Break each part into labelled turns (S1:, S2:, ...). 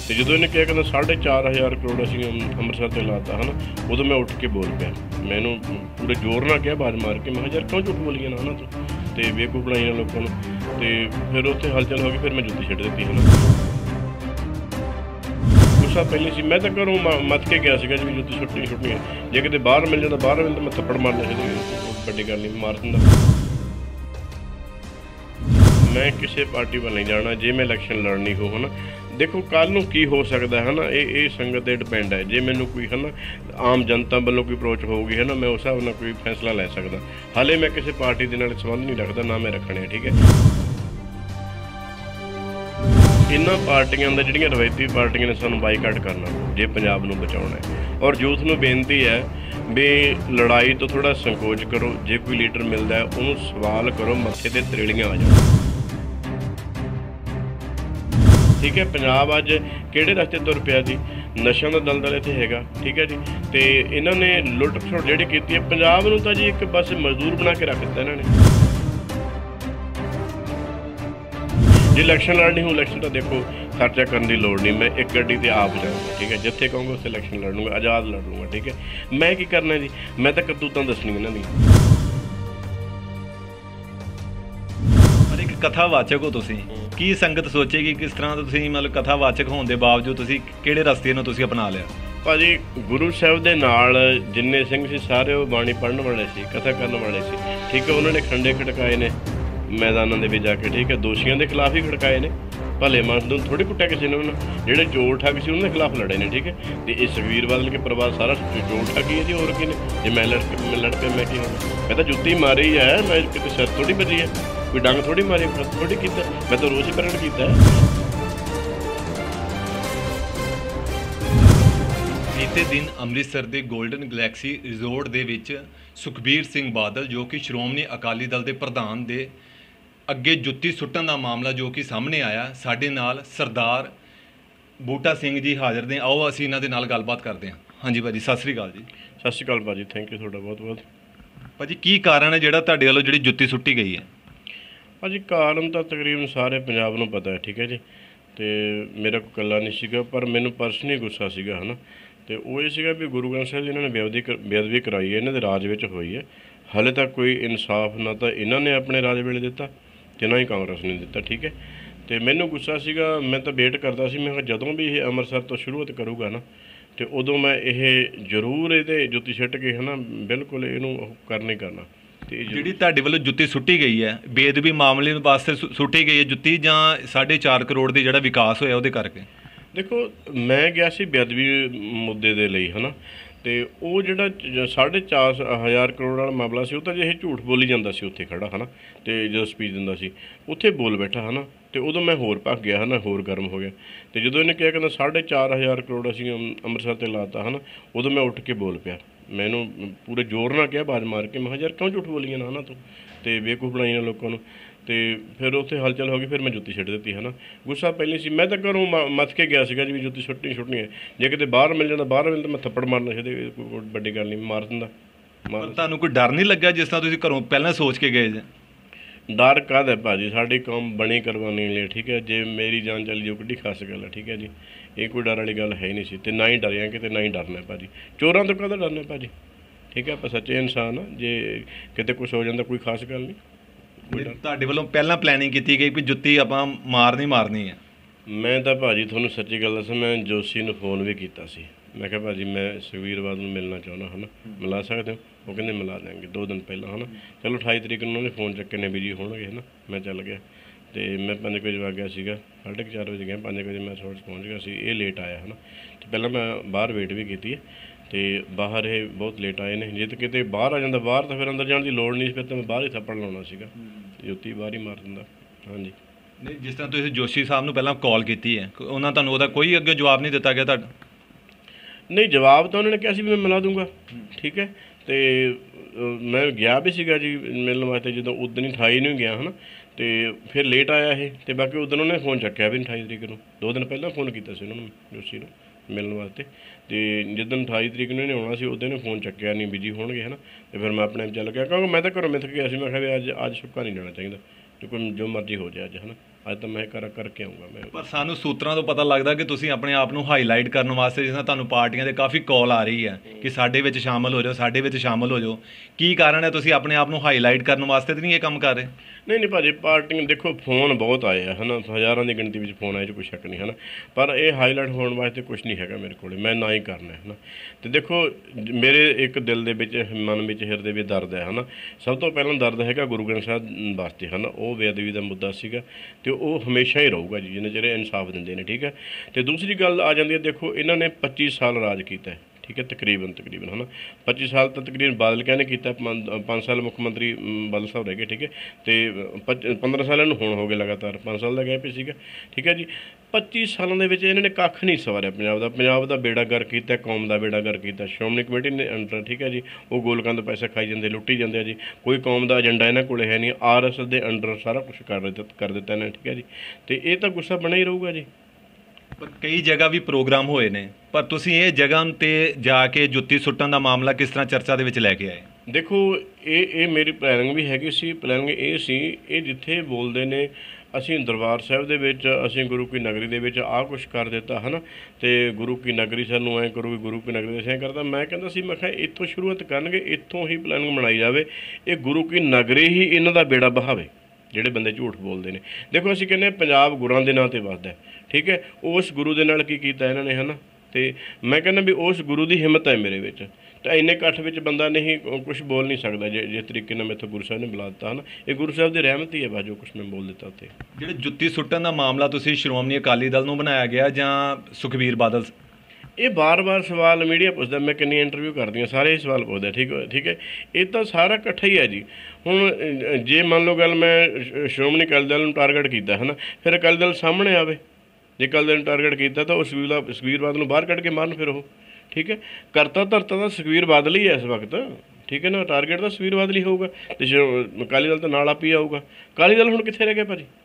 S1: ਤੇ ਜਦੋਂ ਇਹਨੇ ਕਿਹਾ ਕਹਿੰਦਾ 4,500 ਕਰੋੜ ਅਸੀਂ ਅੰਮ੍ਰਿਤਸਰ ਤੇ ਲਾਤਾ ਹੈ ਨਾ, ਉਦੋਂ ਮੈਂ ਉੱਠ ਕੇ ਬੋਲ ਪਿਆ। ਮੈਨੂੰ ਪੂਰੇ ਜ਼ੋਰ ਨਾਲ ਕਿਹਾ, ਆਵਾਜ਼ ਮਾਰ ਕੇ, ਮੈਂ ਕਿਹਾ ਯਾਰ ਕਿਉਂ ਝੂਠ ਬੋਲੀਏ ਨਾ ਤੂੰ, ਤੇ ਬੇਵਕੂਫ ਬਣਾਈ ਨਾ ਲੋਕਾਂ ਨੂੰ। ਤੇ ਫਿਰ ਉੱਥੇ ਹਲਚਲ ਹੋ ਗਈ, ਫਿਰ ਮੈਂ ਜੁੱਤੀ ਛੱਡ ਦਿੱਤੀ ਹੈ ਨਾ। ਗੁੱਸਾ ਪਹਿਲੇ ਸੀ, ਮੈਂ ਤਾਂ ਘਰੋਂ ਮੱਥ ਕੇ ਗਿਆ ਸੀਗਾ ਜੀ ਜੁੱਤੀ ਛੁੱਟਣੀ ਹੈ। ਜੇ ਕਿਤੇ ਬਾਹਰ ਮਿਲ ਜਾਂਦਾ, ਬਾਹਰ ਮਿਲ ਤਾਂ ਮੈਂ ਥੱਪੜ ਮਾਰਨਾ ਸੀ, ਵੱਡੀ ਗੱਲ ਨਹੀਂ, ਮਾਰ ਦਿੰਦਾ। ਮੈਂ ਕਿਸੇ ਪਾਰਟੀ ਵੱਲ ਨਹੀਂ ਜਾਣਾ। ਜੇ ਮੈਂ ਇਲੈਕਸ਼ਨ ਲੜਨੀ ਹੋ ਹੈ ਨਾ, ਦੇਖੋ ਕੱਲ੍ਹ ਨੂੰ ਕੀ ਹੋ ਸਕਦਾ ਹੈ ਨਾ, ਇਹ ਸੰਗਤ 'ਤੇ ਡਿਪੈਂਡ ਹੈ। ਜੇ ਮੈਨੂੰ ਕੋਈ ਹੈ ਨਾ ਆਮ ਜਨਤਾ ਵੱਲੋਂ ਕੋਈ ਅਪਰੋਚ ਹੋਊਗੀ ਹੈ ਨਾ, ਮੈਂ ਉਸ ਹਿਸਾਬ ਨਾਲ ਕੋਈ ਫੈਸਲਾ ਲੈ ਸਕਦਾ। ਹਾਲੇ ਮੈਂ ਕਿਸੇ ਪਾਰਟੀ ਦੇ ਨਾਲ ਸੰਬੰਧ ਨਹੀਂ ਰੱਖਦਾ, ਨਾ ਮੈਂ ਰੱਖਣੇ, ਠੀਕ ਹੈ। ਇਹਨਾਂ ਪਾਰਟੀਆਂ ਦਾ ਜਿਹੜੀਆਂ ਰਵਾਇਤੀ ਪਾਰਟੀਆਂ ਨੇ ਸਾਨੂੰ ਬਾਈਕਾਟ ਕਰਨਾ ਜੇ ਪੰਜਾਬ ਨੂੰ ਬਚਾਉਣਾ ਹੈ। ਔਰ ਯੂਥ ਨੂੰ ਬੇਨਤੀ ਹੈ ਵੀ ਲੜਾਈ ਤੋਂ ਥੋੜ੍ਹਾ ਸੰਕੋਚ ਕਰੋ। ਜੇ ਕੋਈ ਲੀਡਰ ਮਿਲਦਾ ਹੈ ਉਹਨੂੰ ਸਵਾਲ ਕਰੋ, ਮੱਥੇ 'ਤੇ ਤਰੇੜੀਆਂ ਆ ਜਾਣ, ਠੀਕ ਹੈ। ਪੰਜਾਬ ਅੱਜ ਕਿਹੜੇ ਰਸਤੇ ਤੁਰ ਪਿਆ ਜੀ? ਨਸ਼ਿਆਂ ਦਾ ਦਲਦਲ ਇੱਥੇ ਹੈਗਾ, ਠੀਕ ਹੈ ਜੀ। ਤੇ ਇਹਨਾਂ ਨੇ ਲੁੱਟ ਖਸੁੱਟ ਜਿਹੜੀ ਕੀਤੀ ਹੈ ਪੰਜਾਬ ਨੂੰ, ਤਾਂ ਜੀ ਇੱਕ ਬਸ ਮਜ਼ਦੂਰ ਬਣਾ ਕੇ ਰੱਖ ਦਿੱਤਾ ਇਹਨਾਂ ਨੇ। ਜੇ ਇਲੈਕਸ਼ਨ ਲੜਨੀ ਹੋ, ਇਲੈਕਸ਼ਨ ਤਾਂ ਦੇਖੋ ਖਰਚਾ ਕਰਨ ਦੀ ਲੋੜ ਨਹੀਂ, ਮੈਂ ਇੱਕ ਗੱਡੀ ਤੇ ਆਪ ਜਾਊਂਗਾ, ਠੀਕ ਹੈ। ਜਿੱਥੇ ਕਹੂੰਗਾ ਉੱਥੇ ਇਲੈਕਸ਼ਨ ਲੜ ਲੂੰਗਾ, ਆਜ਼ਾਦ ਲੜ ਲੂੰਗਾ, ਠੀਕ ਹੈ। ਮੈਂ ਕੀ ਕਰਨਾ ਜੀ? ਮੈਂ ਤਾਂ ਕਰਤੂਤਾਂ ਦੱਸਣੀ ਇਹਨਾਂ ਦੀ।
S2: ਇੱਕ ਕਥਾਵਾਚਕ ਹੋ ਤੁਸੀਂ, ਕੀ ਸੰਗਤ ਸੋਚੇਗੀ ਕਿਸ ਤਰ੍ਹਾਂ ਦਾ ਤੁਸੀਂ ਮਤਲਬ ਕਥਾਵਾਚਕ ਹੋਣ ਦੇ ਬਾਵਜੂਦ ਤੁਸੀਂ ਕਿਹੜੇ ਰਸਤੇ ਨੂੰ ਤੁਸੀਂ ਅਪਣਾ ਲਿਆ?
S1: ਭਾਜੀ ਗੁਰੂ ਸਾਹਿਬ ਦੇ ਨਾਲ ਜਿੰਨੇ ਸਿੰਘ ਸੀ ਸਾਰੇ ਉਹ ਬਾਣੀ ਪੜ੍ਹਨ ਵਾਲੇ ਸੀ, ਕਥਾ ਕਰਨ ਵਾਲੇ ਸੀ, ਠੀਕ ਹੈ। ਉਹਨਾਂ ਨੇ ਖੰਡੇ ਖੜਕਾਏ ਨੇ ਮੈਦਾਨਾਂ ਦੇ ਵਿੱਚ ਜਾ ਕੇ, ਠੀਕ ਹੈ। ਦੋਸ਼ੀਆਂ ਦੇ ਖਿਲਾਫ ਹੀ ਖੜਕਾਏ ਨੇ, ਭਲੇ ਮਾਨਸ ਨੂੰ ਥੋੜ੍ਹੀ ਕੁੱਟਿਆ ਕਿਸੇ ਨੇ। ਉਹਨਾਂ ਜਿਹੜੇ ਚੋਰ ਠੱਗ ਸੀ ਉਹਨਾਂ ਦੇ ਖਿਲਾਫ ਲੜੇ ਨੇ, ਠੀਕ ਹੈ। ਤੇ ਇਹ ਸੁਖਬੀਰ ਬਾਦਲ ਕੇ ਪਰਿਵਾਰ ਸਾਰਾ ਚੋਰ ਠੱਗ ਹੀ ਹੈ ਜੀ, ਹੋਰ ਕੀ ਨੇ? ਜੇ ਮੈਂ ਲੜ ਪਿਆ ਮੈਂ ਕੀ ਹੋਣਾ? ਮੈਂ ਤਾਂ ਜੁੱਤੀ ਮਾਰੀ ਹੈ, ਮੈਂ ਕਿਤੇ ਸਿਰ ਥੋੜ੍ਹੀ ਵੱਜੀ ਹੈ, ਕੋਈ ਡੰਗ ਥੋੜ੍ਹੀ ਮਾਰੀ, ਥੋੜ੍ਹੀ ਕੀਤਾ। ਮੈਂ ਤਾਂ ਰੋਜ਼ ਹੀ ਪ੍ਰਗਟ ਕੀਤਾ ਹੈ।
S2: ਬੀਤੇ ਦਿਨ ਅੰਮ੍ਰਿਤਸਰ ਦੇ ਗੋਲਡਨ ਗਲੈਕਸੀ ਰਿਜ਼ੋਰਟ ਦੇ ਵਿੱਚ ਸੁਖਬੀਰ ਸਿੰਘ ਬਾਦਲ, ਜੋ ਕਿ ਸ਼੍ਰੋਮਣੀ ਅਕਾਲੀ ਦਲ ਦੇ ਪ੍ਰਧਾਨ ਦੇ ਅੱਗੇ ਜੁੱਤੀ ਸੁੱਟਣ ਦਾ ਮਾਮਲਾ ਜੋ ਕਿ ਸਾਹਮਣੇ ਆਇਆ। ਸਾਡੇ ਨਾਲ ਸਰਦਾਰ ਬੂਟਾ ਸਿੰਘ ਜੀ ਹਾਜ਼ਰ ਨੇ, ਆਓ ਅਸੀਂ ਇਹਨਾਂ ਦੇ ਨਾਲ ਗੱਲਬਾਤ ਕਰਦੇ ਹਾਂ। ਹਾਂਜੀ ਭਾਜੀ, ਸਤਿ ਸ੍ਰੀ ਅਕਾਲ ਜੀ।
S1: ਸਤਿ ਸ਼੍ਰੀ ਅਕਾਲ ਭਾਜੀ, ਥੈਂਕ ਯੂ ਤੁਹਾਡਾ ਬਹੁਤ ਬਹੁਤ।
S2: ਭਾਜੀ ਕੀ ਕਾਰਨ ਹੈ ਜਿਹੜਾ ਤੁਹਾਡੇ ਵੱਲੋਂ ਜਿਹੜੀ ਜੁੱਤੀ ਸੁੱਟੀ ਗਈ ਹੈ?
S1: ਭਾਜੀ ਕਾਰਨ ਤਾਂ ਤਕਰੀਬਨ ਸਾਰੇ ਪੰਜਾਬ ਨੂੰ ਪਤਾ ਹੈ, ਠੀਕ ਹੈ ਜੀ। ਤੇ ਮੇਰਾ ਕੋਈ ਇਕੱਲਾ ਨਹੀਂ ਸੀਗਾ, ਪਰ ਮੈਨੂੰ ਪਰਸਨਲੀ ਗੁੱਸਾ ਸੀਗਾ ਹੈ ਨਾ। ਤੇ ਉਹ ਇਹ ਸੀਗਾ ਵੀ ਗੁਰੂ ਗ੍ਰੰਥ ਸਾਹਿਬ ਜੀ ਇਹਨਾਂ ਨੇ ਬੇਅਦਬੀ ਕਰਾਈ ਹੈ, ਇਹਨਾਂ ਦੇ ਰਾਜ ਵਿੱਚ ਹੋਈ ਹੈ। ਹਾਲੇ ਤੱਕ ਕੋਈ ਇਨਸਾਫ ਨਾ ਤਾਂ ਇਹਨਾਂ ਨੇ ਆਪਣੇ ਰਾਜ ਵੇਲੇ ਦਿੱਤਾ ਤੇ ਨਾ ਹੀ ਕਾਂਗਰਸ ਨੇ ਦਿੱਤਾ, ਠੀਕ ਹੈ। ਤੇ ਮੈਨੂੰ ਗੁੱਸਾ ਸੀਗਾ, ਮੈਂ ਤਾਂ ਵੇਟ ਕਰਦਾ ਸੀ, ਮੈਂ ਕਿਹਾ ਜਦੋਂ ਵੀ ਇਹ ਅੰਮ੍ਰਿਤਸਰ ਤੋਂ ਸ਼ੁਰੂਆਤ ਕਰੂਗਾ ਨਾ, ਤੇ ਉਦੋਂ ਮੈਂ ਇਹ ਜ਼ਰੂਰ ਇਹਦੇ ਜੁੱਤੀ ਸਿੱਟ ਕੇ ਹੈ ਨਾ, ਬਿਲਕੁਲ ਇਹਨੂੰ ਉਹ ਕਰਨਾ ਹੀ ਕਰਨਾ। ਤੇ
S2: ਜਿਹੜੀ ਤੁਹਾਡੇ ਵੱਲੋਂ ਜੁੱਤੀ ਸੁੱਟੀ ਗਈ ਹੈ, ਬੇਅਦਬੀ ਮਾਮਲੇ ਵਾਸਤੇ ਸੁੱਟੀ ਗਈ ਹੈ ਜੁੱਤੀ, ਜਾਂ 4.5 ਕਰੋੜ ਦੇ ਜਿਹੜਾ ਵਿਕਾਸ ਹੋਇਆ ਉਹਦੇ ਕਰਕੇ?
S1: ਦੇਖੋ ਮੈਂ ਗਿਆ ਸੀ ਬੇਅਦਬੀ ਮੁੱਦੇ ਦੇ ਲਈ ਹੈ ਨਾ, ਤੇ ਉਹ ਜਿਹੜਾ 4.5 ਕਰੋੜ ਵਾਲਾ ਮਾਮਲਾ ਸੀ, ਉਹ ਤਾਂ ਜੇ ਇਹ ਝੂਠ ਬੋਲੀ ਜਾਂਦਾ ਸੀ ਉੱਥੇ ਖੜਾ ਹੈ ਨਾ, ਤੇ ਜਦੋਂ ਸਪੀਚ ਦਿੰਦਾ ਸੀ ਉੱਥੇ ਬੋਲ ਬੈਠਾ ਹੈ ਨਾ। ਤੇ ਉਦੋਂ ਮੈਂ ਹੋਰ ਭੱਗ ਗਿਆ ਹੈ ਨਾ, ਹੋਰ ਗਰਮ ਹੋ ਗਿਆ। ਤੇ ਜਦੋਂ ਇਹਨੇ ਕਿਹਾ ਕਹਿੰਦਾ 4,500 ਕਰੋੜ ਅਸੀਂ ਅੰਮ੍ਰਿਤਸਰ ਤੇ ਲਾਤਾ ਹੈ ਨਾ, ਉਦੋਂ ਮੈਂ ਉੱਠ ਕੇ ਬੋਲ ਪਿਆ। ਮੈਨੂੰ ਪੂਰੇ ਜ਼ੋਰ ਨਾਲ ਕਿਹਾ, ਆਵਾਜ਼ ਮਾਰ ਕੇ, ਮੈਂ ਕਿਹਾ ਯਾਰ ਕਿਉਂ ਝੂਠ ਬੋਲੀਏ ਨਾ ਤੂੰ, ਤੇ ਬੇਵਕੂਫ ਬਣਾਈ ਨਾ ਲੋਕਾਂ ਨੂੰ। ਤੇ ਫਿਰ ਉੱਥੇ ਹਲਚਲ ਹੋ ਗਈ, ਫਿਰ ਮੈਂ ਜੁੱਤੀ ਛੱਡ ਦਿੱਤੀ ਹੈ ਨਾ। ਗੁੱਸਾ ਪਹਿਲੇ ਸੀ, ਮੈਂ ਤਾਂ ਘਰੋਂ ਮੱਥ ਕੇ ਗਿਆ ਸੀਗਾ ਜੀ ਜੁੱਤੀ ਛੁੱਟਣੀ ਹੈ। ਜੇ ਕਿਤੇ ਬਾਹਰ ਮਿਲ ਜਾਂਦਾ, ਬਾਹਰ ਮਿਲ ਤਾਂ ਮੈਂ ਥੱਪੜ ਮਾਰਨਾ ਸੀ, ਕੋਈ ਵੱਡੀ ਗੱਲ ਨਹੀਂ, ਮਾਰ ਦਿੰਦਾ।
S2: ਤੁਹਾਨੂੰ ਕੋਈ ਡਰ ਨਹੀਂ ਲੱਗਿਆ ਜਿਸ ਤਰ੍ਹਾਂ ਤੁਸੀਂ ਘਰੋਂ ਪਹਿਲਾਂ ਸੋਚ ਕੇ ਗਏ ਜੇ?
S1: ਡਰ ਕਾਹਦਾ ਭਾਜੀ? ਸਾਡੀ ਕੌਮ ਬਣੀ ਕੁਰਬਾਨੀ ਲਈ, ਠੀਕ ਹੈ। ਜੇ ਮੇਰੀ ਜਾਨ ਚਲੀ ਜਾਊ ਕਿੱਡੀ ਖਾਸ ਗੱਲ ਹੈ, ਠੀਕ ਹੈ ਜੀ। ਇਹ ਕੋਈ ਡਰ ਵਾਲੀ ਗੱਲ ਹੈ ਹੀ ਨਹੀਂ ਸੀ, ਤੇ ਨਾ ਹੀ ਡਰਿਆ ਕਿਤੇ, ਨਾ ਹੀ ਡਰਨਾ ਭਾਜੀ। ਚੋਰਾਂ ਤੋਂ ਕਾਹਦਾ ਡਰਨਾ ਭਾਜੀ, ਠੀਕ ਹੈ। ਆਪਾਂ ਸੱਚੇ ਇਨਸਾਨ ਆ, ਜੇ ਕਿਤੇ ਕੁਛ ਹੋ ਜਾਂਦਾ ਕੋਈ ਖਾਸ ਗੱਲ ਨਹੀਂ।
S2: ਤੁਹਾਡੇ ਵੱਲੋਂ ਪਹਿਲਾਂ ਪਲੈਨਿੰਗ ਕੀਤੀ ਗਈ ਵੀ ਜੁੱਤੀ ਆਪਾਂ ਮਾਰਨੀ ਹੈ?
S1: ਮੈਂ ਤਾਂ ਭਾਜੀ ਤੁਹਾਨੂੰ ਸੱਚੀ ਗੱਲ ਦੱਸਾਂ, ਮੈਂ ਜੋਸ਼ੀ ਨੂੰ ਫੋਨ ਵੀ ਕੀਤਾ ਸੀ। ਮੈਂ ਕਿਹਾ ਭਾਜੀ ਮੈਂ ਸੁਖਬੀਰ ਬਾਦਲ ਨੂੰ ਮਿਲਣਾ ਚਾਹੁੰਦਾ ਹੈ ਨਾ, ਮਿਲਾ ਸਕਦੇ ਹੋ? ਉਹ ਕਹਿੰਦੇ ਮਿਲਾ ਦਿਆਂਗੇ 2 ਦਿਨ ਪਹਿਲਾਂ ਹੈ ਨਾ। ਚਲੋ 28 ਤਰੀਕ ਨੂੰ ਉਹਨਾਂ ਨੇ ਫੋਨ ਚੱਕੇ ਨੇ ਬਿਜੀ ਹੋਣਗੇ ਹੈ ਨਾ। ਮੈਂ ਚੱਲ ਗਿਆ, ਤੇ ਮੈਂ 5 ਵਜੇ ਵਗ ਗਿਆ ਸੀਗਾ, 4:30 ਵਜੇ ਗਿਆ, 5 ਵਜੇ ਮੈਂ ਸੋਚ ਪਹੁੰਚ ਗਿਆ ਸੀ। ਇਹ ਲੇਟ ਆਇਆ ਹੈ ਨਾ, ਤੇ ਪਹਿਲਾਂ ਮੈਂ ਬਾਹਰ ਵੇਟ ਵੀ ਕੀਤੀ ਹੈ, ਤੇ ਬਾਹਰ ਇਹ ਬਹੁਤ ਲੇਟ ਆਏ ਨੇ। ਜੇ ਤਾਂ ਕਿਤੇ ਬਾਹਰ ਆ ਜਾਂਦਾ ਬਾਹਰ, ਤਾਂ ਫਿਰ ਅੰਦਰ ਜਾਣ ਦੀ ਲੋੜ ਨਹੀਂ ਸੀ, ਫਿਰ ਤਾਂ ਮੈਂ ਬਾਹਰ ਹੀ ਥੱਪੜ ਲਾਉਣਾ ਸੀਗਾ, ਜੁੱਤੀ ਬਾਹਰ ਹੀ ਮਾਰ ਦਿੰਦਾ। ਹਾਂਜੀ।
S2: ਨਹੀਂ, ਜਿਸ ਤਰ੍ਹਾਂ ਤੁਸੀਂ ਜੋਸ਼ੀ ਸਾਹਿਬ ਨੂੰ ਪਹਿਲਾਂ ਕਾਲ ਕੀਤੀ ਹੈ, ਉਹਨਾਂ ਤੁਹਾਨੂੰ ਉਹਦਾ ਕੋਈ ਅੱਗੇ ਜਵਾਬ ਨਹੀਂ ਦਿੱਤਾ ਗਿਆ ਤੁਹਾਡਾ?
S1: ਨਹੀਂ, ਜਵਾਬ ਤਾਂ ਉਹਨਾਂ ਨੇ ਕਿਹਾ ਸੀ ਵੀ ਮੈਂ ਮਿਲਾ ਦੂੰਗਾ, ਠੀਕ ਹੈ। ਤੇ ਮੈਂ ਗਿਆ ਵੀ ਸੀਗਾ ਜੀ ਮਿਲਣ ਵਾਸਤੇ, ਜਦੋਂ ਉਦਣ ਹੀ 28 ਨੂੰ ਗਿਆ ਹੈ ਨਾ। ਤੇ ਫਿਰ ਲੇਟ ਆਇਆ ਇਹ, ਤੇ ਬਾਕੀ ਉਦਣ ਉਹਨੇ ਫੋਨ ਚੱਕਿਆ ਵੀ 28 ਤਰੀਕ ਨੂੰ। 2 ਦਿਨ ਪਹਿਲਾਂ ਫੋਨ ਕੀਤਾ ਸੀ ਉਹਨਾਂ ਨੂੰ ਜੋਸ਼ੀ ਨੂੰ ਮਿਲਣ ਵਾਸਤੇ, ਤੇ ਜਿੱਦਣ 28 ਤਰੀਕ ਨੂੰ ਇਹਨੇ ਆਉਣਾ ਸੀ ਉਦੋਂ ਨੇ ਫੋਨ ਚੱਕਿਆ ਨਹੀਂ, ਬਿਜੀ ਹੋਣਗੇ ਹੈ ਨਾ। ਤੇ ਫਿਰ ਮੈਂ ਆਪਣੇ ਚੱਲ ਗਿਆ, ਕਿਉਂਕਿ ਮੈਂ ਤਾਂ ਘਰੋਂ ਮਿੱਥ ਗਿਆ ਸੀ। ਮੈਂ ਕਿਹਾ ਵੀ ਅੱਜ ਸੁੱਕਾ ਨਹੀਂ ਜਾਣਾ ਚਾਹੀਦਾ, ਤੇ ਕੋਈ ਜੋ ਮਰਜ਼ੀ ਹੋ ਜਾਏ ਅੱਜ ਹੈ ਨਾ। ਅੱਜ ਤਾਂ ਮੈਂ ਕਰਕੇ ਆਊਂਗਾ ਮੈਂ।
S2: ਪਰ ਸਾਨੂੰ ਸੂਤਰਾਂ ਤੋਂ ਪਤਾ ਲੱਗਦਾ ਕਿ ਤੁਸੀਂ ਆਪਣੇ ਆਪ ਨੂੰ ਹਾਈਲਾਈਟ ਕਰਨ ਵਾਸਤੇ, ਜਿਸ ਤਰ੍ਹਾਂ ਤੁਹਾਨੂੰ ਪਾਰਟੀਆਂ ਦੇ ਕਾਫੀ ਕਾਲ ਆ ਰਹੀ ਹੈ ਕਿ ਸਾਡੇ ਵਿੱਚ ਸ਼ਾਮਲ ਹੋ ਜਾਓ, ਸਾਡੇ ਵਿੱਚ ਸ਼ਾਮਲ ਹੋ ਜਾਓ। ਕੀ ਕਾਰਨ ਹੈ, ਤੁਸੀਂ ਆਪਣੇ ਆਪ ਨੂੰ ਹਾਈਲਾਈਟ ਕਰਨ ਵਾਸਤੇ ਤਾਂ ਨਹੀਂ ਇਹ ਕੰਮ ਕਰ ਰਹੇ?
S1: ਨਹੀਂ ਭਾਜੀ, ਪਾਰਟੀਆਂ ਦੇਖੋ ਫੋਨ ਬਹੁਤ ਆਏ ਆ ਹੈ ਨਾ, ਹਜ਼ਾਰਾਂ ਦੀ ਗਿਣਤੀ ਵਿੱਚ ਫੋਨ ਆਏ 'ਚ ਕੋਈ ਸ਼ੱਕ ਨਹੀਂ ਹੈ ਨਾ, ਪਰ ਇਹ ਹਾਈਲਾਈਟ ਹੋਣ ਵਾਸਤੇ ਕੁਝ ਨਹੀਂ ਹੈਗਾ ਮੇਰੇ ਕੋਲ, ਮੈਂ ਨਾ ਹੀ ਕਰਨਾ ਹੈ ਨਾ। ਅਤੇ ਦੇਖੋ ਮੇਰੇ ਇੱਕ ਦਿਲ ਦੇ ਵਿੱਚ, ਮਨ ਵਿੱਚ, ਹਿਰਦੇ ਵਿੱਚ ਦਰਦ ਹੈ ਨਾ। ਸਭ ਤੋਂ ਪਹਿਲਾਂ ਦਰਦ ਹੈਗਾ ਗੁਰੂ ਗ੍ਰੰਥ ਸਾਹਿਬ ਵਾਸਤੇ ਹੈ ਨਾ, ਉਹ ਬੇਅਦਬੀ ਦਾ ਮੁੱਦਾ ਸੀਗਾ ਅਤੇ ਉਹ ਹਮੇਸ਼ਾ ਹੀ ਰਹੂਗਾ ਜੀ, ਜਿੰਨੇ ਚਿਰ ਇਨਸਾਫ ਦਿੰਦੇ ਨੇ, ਠੀਕ ਹੈ। ਅਤੇ ਦੂਸਰੀ ਗੱਲ ਆ ਜਾਂਦੀ ਹੈ, ਦੇਖੋ ਇਹਨਾਂ ਨੇ 25 ਸਾਲ ਰਾਜ ਕੀਤਾ, ਠੀਕ ਹੈ, ਤਕਰੀਬਨ ਹੈ ਨਾ। 25 ਸਾਲ ਤਾਂ ਤਕਰੀਬਨ ਬਾਦਲ ਕਹਿੰਦੇ ਕੀਤਾ, 5 ਸਾਲ ਮੁੱਖ ਮੰਤਰੀ ਬਾਦਲ ਸਾਹਿਬ ਰਹਿ ਗਏ, ਠੀਕ ਹੈ। ਅਤੇ 15 ਸਾਲ ਇਹਨੂੰ ਹੁਣ ਹੋ ਗਏ ਲਗਾਤਾਰ, 5 ਸਾਲ ਦਾ ਗੈਪ ਹੀ ਸੀਗਾ, ਠੀਕ ਹੈ ਜੀ। 25 ਸਾਲਾਂ ਦੇ ਵਿੱਚ ਇਹਨਾਂ ਨੇ ਕੱਖ ਨਹੀਂ ਸਵਾਰਿਆ ਪੰਜਾਬ ਦਾ ਬੇੜਾ ਗਰਕ ਕੀਤਾ, ਕੌਮ ਦਾ ਬੇੜਾ ਗਰਕ ਕੀਤਾ। ਸ਼੍ਰੋਮਣੀ ਕਮੇਟੀ ਦੇ ਅੰਡਰ, ਠੀਕ ਹੈ ਜੀ, ਉਹ ਗੋਲਕਾਂ ਦਾ ਪੈਸਾ ਖਾਈ ਜਾਂਦੇ, ਲੁੱਟੀ ਜਾਂਦੇ ਆ ਜੀ। ਕੋਈ ਕੌਮ ਦਾ ਏਜੰਡਾ ਇਹਨਾਂ ਕੋਲ ਹੈ ਨਹੀਂ, RSS ਦੇ ਅੰਡਰ ਸਾਰਾ ਕੁਛ ਕਰ ਦਿੱਤਾ ਇਹਨਾਂ ਨੇ, ਠੀਕ ਹੈ ਜੀ। ਅਤੇ ਇਹ ਤਾਂ ਗੁੱਸਾ ਬਣਿਆ ਹੀ ਰਹੂਗਾ ਜੀ।
S2: ਪਰ ਕਈ ਜਗ੍ਹਾ ਵੀ ਪ੍ਰੋਗਰਾਮ ਹੋਏ ਨੇ, ਪਰ ਤੁਸੀਂ ਇਹ ਜਗ੍ਹਾ 'ਤੇ ਜਾ ਕੇ ਜੁੱਤੀ ਸੁੱਟਣ ਦਾ ਮਾਮਲਾ ਕਿਸ ਤਰ੍ਹਾਂ ਚਰਚਾ ਦੇ ਵਿੱਚ ਲੈ ਕੇ ਆਏ?
S1: ਦੇਖੋ ਇਹ ਮੇਰੀ ਪਲੈਨਿੰਗ ਵੀ ਹੈਗੀ ਸੀ। ਪਲੈਨਿੰਗ ਇਹ ਸੀ, ਇਹ ਜਿੱਥੇ ਬੋਲਦੇ ਨੇ ਅਸੀਂ ਦਰਬਾਰ ਸਾਹਿਬ ਦੇ ਵਿੱਚ, ਅਸੀਂ ਗੁਰੂ ਕੀ ਨਗਰੀ ਦੇ ਵਿੱਚ ਆਹ ਕੁਛ ਕਰ ਦਿੱਤਾ ਹੈ ਨਾ, ਅਤੇ ਗੁਰੂ ਕੀ ਨਗਰੀ ਸਾਨੂੰ ਐਂ ਕਰੂਗੀ, ਗੁਰੂ ਕੀ ਨਗਰੀ ਦੇ ਐਂ ਕਰਦਾ। ਮੈਂ ਕਹਿੰਦਾ ਸੀ, ਮੈਂ ਕਿਹਾ ਇੱਥੋਂ ਸ਼ੁਰੂਆਤ ਕਰਨਗੇ, ਇੱਥੋਂ ਹੀ ਪਲੈਨਿੰਗ ਬਣਾਈ ਜਾਵੇ, ਇਹ ਗੁਰੂ ਕੀ ਨਗਰੀ ਹੀ ਇਹਨਾਂ ਦਾ ਬੇੜਾ ਬਹਾਵੇ ਜਿਹੜੇ ਬੰਦੇ ਝੂਠ ਬੋਲਦੇ ਨੇ। ਦੇਖੋ ਅਸੀਂ ਕਹਿੰਦੇ ਪੰਜਾਬ ਗੁਰਾਂ ਦੇ ਨਾਂ 'ਤੇ ਵੱਸਦਾ, ਠੀਕ ਹੈ। ਉਸ ਗੁਰੂ ਦੇ ਨਾਲ ਕੀ ਕੀਤਾ ਇਹਨਾਂ ਨੇ ਹੈ ਨਾ, ਅਤੇ ਮੈਂ ਕਹਿੰਦਾ ਵੀ ਉਸ ਗੁਰੂ ਦੀ ਹਿੰਮਤ ਹੈ ਮੇਰੇ ਵਿੱਚ। ਤਾਂ ਇੰਨੇ ਇਕੱਠ ਵਿੱਚ ਬੰਦਾ ਨਹੀਂ ਕੁਛ ਬੋਲ ਨਹੀਂ ਸਕਦਾ ਜਿਸ ਤਰੀਕੇ ਨਾਲ ਮੈਥੋਂ ਗੁਰੂ ਸਾਹਿਬ ਨੇ ਬੁਲਾ ਦਿੱਤਾ ਹੈ ਨਾ। ਇਹ ਗੁਰੂ ਸਾਹਿਬ ਦੀ ਰਹਿਮਤ ਹੀ ਹੈ ਬਸ, ਜੋ ਕੁਛ ਮੈਂ ਬੋਲ ਦਿੱਤਾ ਉੱਥੇ।
S2: ਜਿਹੜੇ ਜੁੱਤੀ ਸੁੱਟਣ ਦਾ ਮਾਮਲਾ ਤੁਸੀਂ ਸ਼੍ਰੋਮਣੀ ਅਕਾਲੀ ਦਲ ਨੂੰ ਬਣਾਇਆ ਗਿਆ ਜਾਂ ਸੁਖਬੀਰ ਬਾਦਲ?
S1: ਇਹ ਬਾਰ-ਬਾਰ ਸਵਾਲ ਮੀਡੀਆ ਪੁੱਛਦਾ, ਮੈਂ ਕਿੰਨੀ ਇੰਟਰਵਿਊ ਕਰਦੀਆਂ, ਸਾਰੇ ਸਵਾਲ ਪੁੱਛਦੇ, ਠੀਕ ਹੈ। ਇਹ ਤਾਂ ਸਾਰਾ ਇਕੱਠਾ ਹੀ ਹੈ ਜੀ। ਹੁਣ ਜੇ ਮੰਨ ਲਓ ਗੱਲ, ਮੈਂ ਸ਼੍ਰੋਮਣੀ ਅਕਾਲੀ ਦਲ ਨੂੰ ਟਾਰਗੇਟ ਕੀਤਾ ਹੈ ਨਾ, ਫਿਰ ਅਕਾਲੀ ਦਲ ਸਾਹਮਣੇ ਆਵੇ। ਜੇ ਅਕਾਲੀ ਦਲ ਨੂੰ ਟਾਰਗੇਟ ਕੀਤਾ ਤਾਂ ਉਹ ਸੁਖਬੀਰ ਬਾਦਲ ਨੂੰ ਬਾਹਰ ਕੱਢ ਕੇ ਮਾਰਨ ਫਿਰ ਉਹ, ਠੀਕ ਹੈ। ਕਰਤਾ ਧਰਤਾ ਤਾਂ ਸੁਖਬੀਰ ਬਾਦਲ ਹੀ ਹੈ ਇਸ ਵਕਤ, ਠੀਕ ਹੈ ਨਾ। ਟਾਰਗੇਟ ਤਾਂ ਸੁਖਬੀਰ ਬਾਦਲ ਹੀ ਹੋਊਗਾ, ਅਤੇ ਅਕਾਲੀ ਦਲ ਤਾਂ ਨਾਲ ਆਪ ਹੀ ਆਊਗਾ। ਅਕਾਲੀ ਦਲ ਹੁਣ ਕਿੱਥੇ ਰਹਿ ਗਿਆ ਭਾਜੀ?